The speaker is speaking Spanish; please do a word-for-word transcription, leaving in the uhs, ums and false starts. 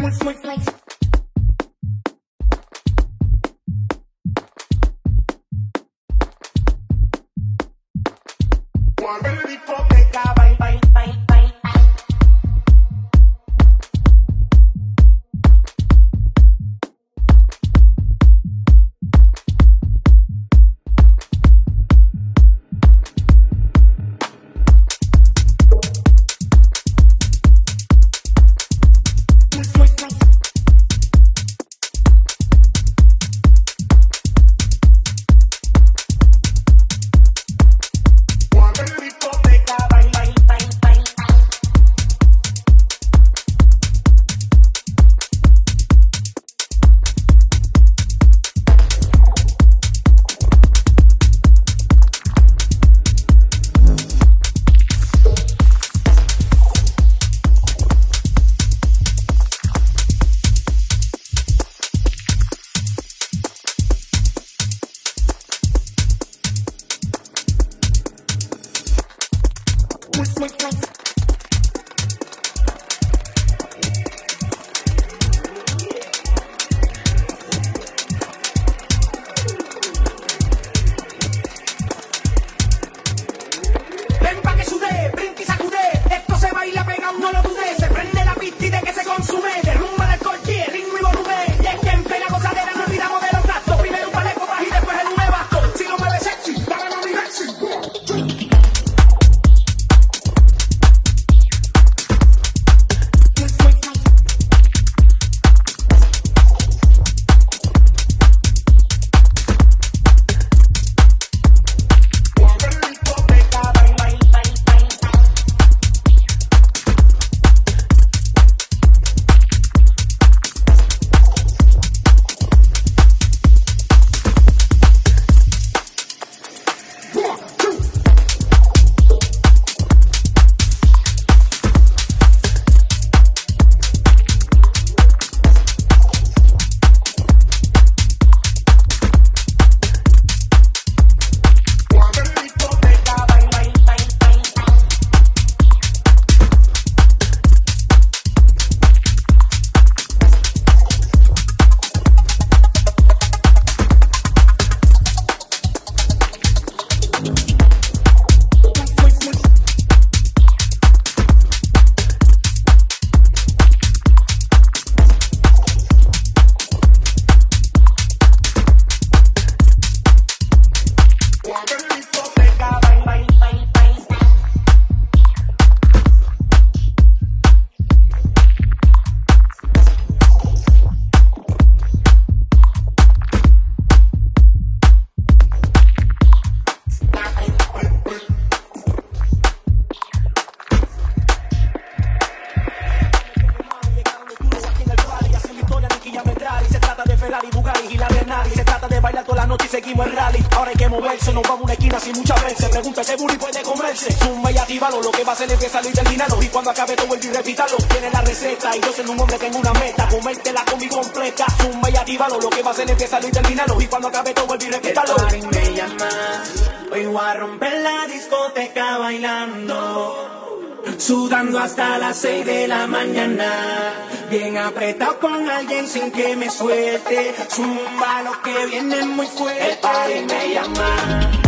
seguimos el rally. Ahora hay que moverse, nos vamos a una esquina sin muchas veces. Pregunta ese bully puede comerse. Zumba y activalo, lo que va a hacer es empezar y terminarlo. Y cuando acabe todo vuelve y repítalo. Tiene la receta y yo soy un hombre tengo una meta. Comértela con mi completa. Zumba y activalo, lo que va a hacer es empezar y terminarlo. Y cuando acabe todo vuelve y repítalo. El party me llama, hoy voy a romper la discoteca bailando. Sudando hasta las seis de la mañana, bien apretado con alguien sin que me suelte. Zumba lo que viene muy fuerte. El party me llama,